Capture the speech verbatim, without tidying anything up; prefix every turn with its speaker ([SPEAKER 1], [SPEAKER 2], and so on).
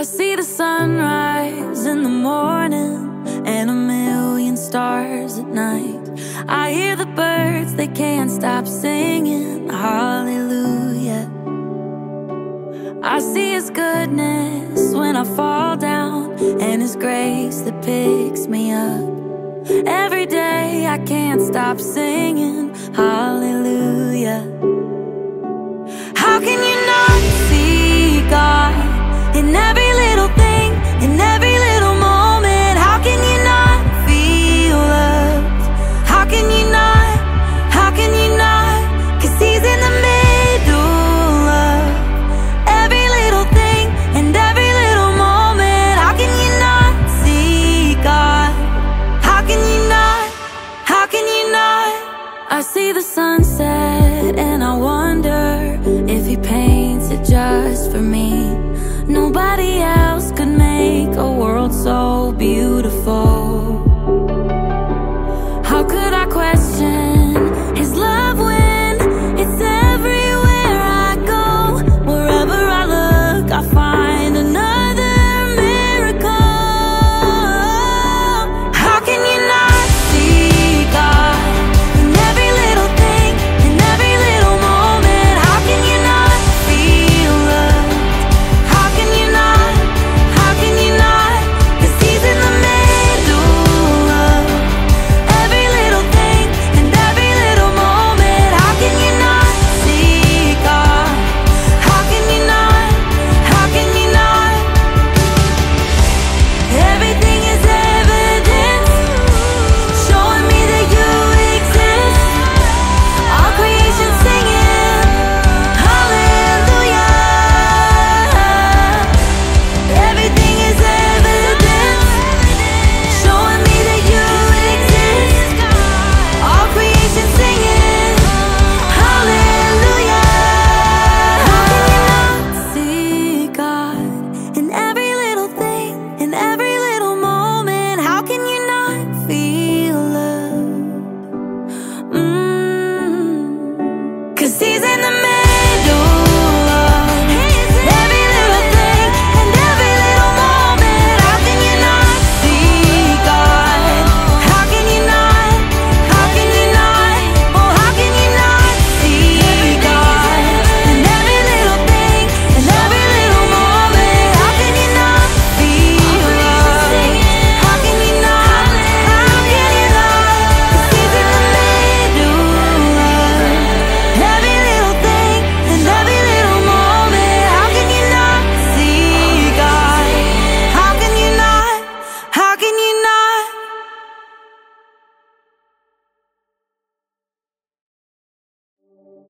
[SPEAKER 1] I see the sunrise in the morning and a million stars at night. I hear the birds, they can't stop singing hallelujah. I see His goodness when I fall down, and His grace that picks me up. Every day I can't stop singing hallelujah. How can you